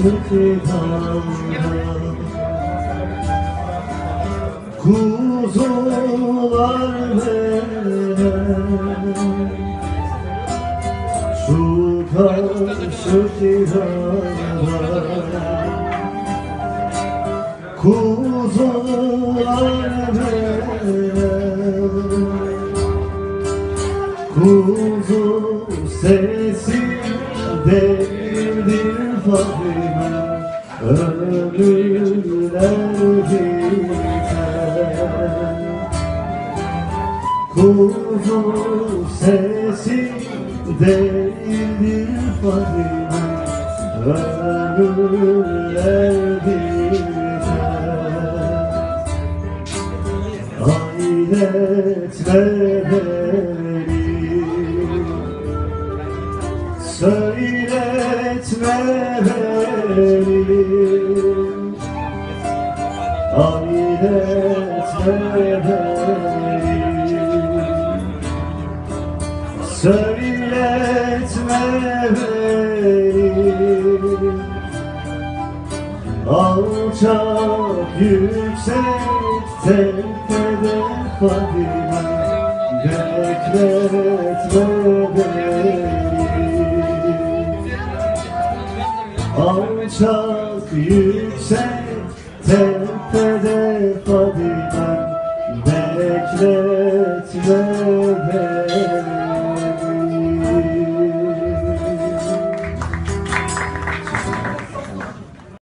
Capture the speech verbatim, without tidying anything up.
fidanda, kuzular veren şu karşı fidanda, kuzular veren kuzu sesi değildir Fadime, ölüler biter. Kuzu sesi değildir Fadime, ölüler biter. Ailetme beni, söyletme beni, ailetme beni, söyletme beni. Alçak yüksek tepede Fadime, bekletme beni. Alçak yüksek tepede Fadime, bekletme beni.